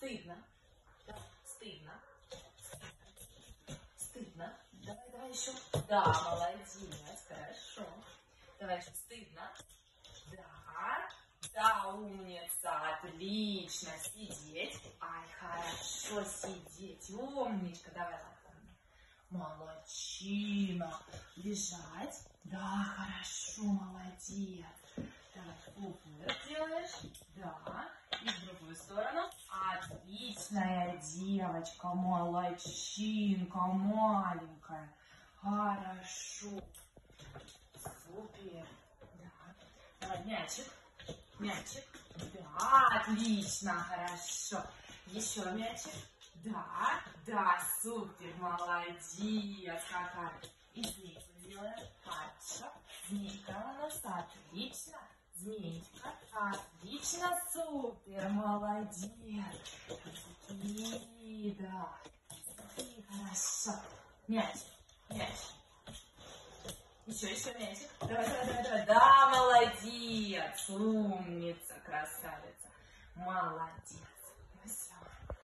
Стыдно. Да, стыдно. Стыдно. Давай, давай еще. Да, молодец. Хорошо. Давай еще. Стыдно. Да. Да, умница. Отлично. Сидеть. Ай, хорошо сидеть. Умничка. Давай лапами. Молодчина. Лежать. Да, хорошо. Молодец. Давай, упор делаешь. Да. И в другую сторону. Отличная девочка, молодчинка, маленькая. Хорошо. Супер. Да. Давай мячик. Мячик. Да, отлично, хорошо. Еще мячик. Да, да, супер, молодец, какая. И змейку делаем. Хорошо. Змейка у нас отлично. Змеечка. Отлично, супер, молодец. И да. И хорошо. Мяч. Мяч. Еще мячик. Давай, давай, давай, давай. Да, молодец. Умница, красавица. Молодец.